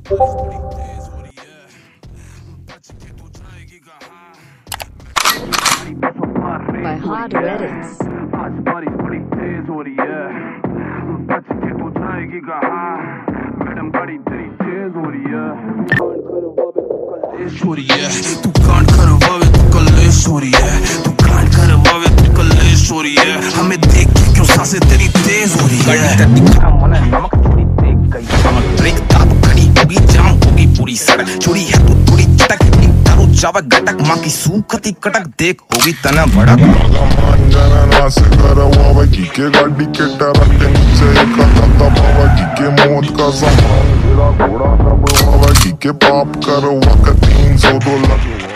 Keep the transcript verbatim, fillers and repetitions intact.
By hard edits. आज बारिश बड़ी तेज हो रही है, बच के तू जाएगी कहाँ? मैडम बड़ी तेरी तेज हो रही है, कलेश हो रही है, तू कांड करवावे तू कलेश हो रही है, तू कांड करवावे तू कलेश हो रही है, हमें देख के क्यों सांसें तेरी तेज हो रही है? दिखा मन नमक चोरी देख गई, नमक ट्रिक ताप खड़ी होगी जाम होगी पूरी सड़क, चोरी है तू थोड़ी चटक तारू चावा गटक माँ की सूखती कटक देख होगी तना भड़क। के गाड़ी के टरक नीचे खाता बाबा के मौत का सामान घोड़ा दबावा के पाप करो वक्त तीन सौ दो लग